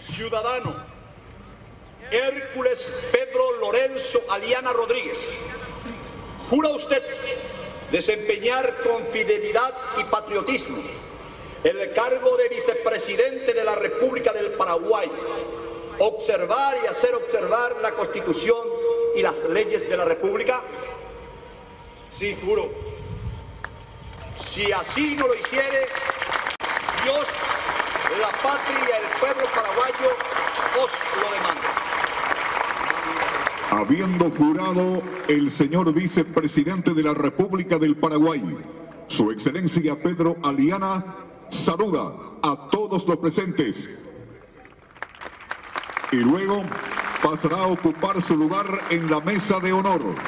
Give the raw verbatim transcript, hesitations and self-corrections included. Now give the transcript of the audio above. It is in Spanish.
Ciudadano Hércules Pedro Lorenzo Aliana Rodríguez, ¿jura usted desempeñar con fidelidad y patriotismo el cargo de vicepresidente de la República del Paraguay, observar y hacer observar la Constitución y las leyes de la República? Sí, juro. Si así no lo hiciere, Dios, la patria y el pueblo paraguayo os lo demandan. Habiendo jurado el señor vicepresidente de la República del Paraguay, su excelencia Pedro Aliana, saluda a todos los presentes y luego pasará a ocupar su lugar en la mesa de honor.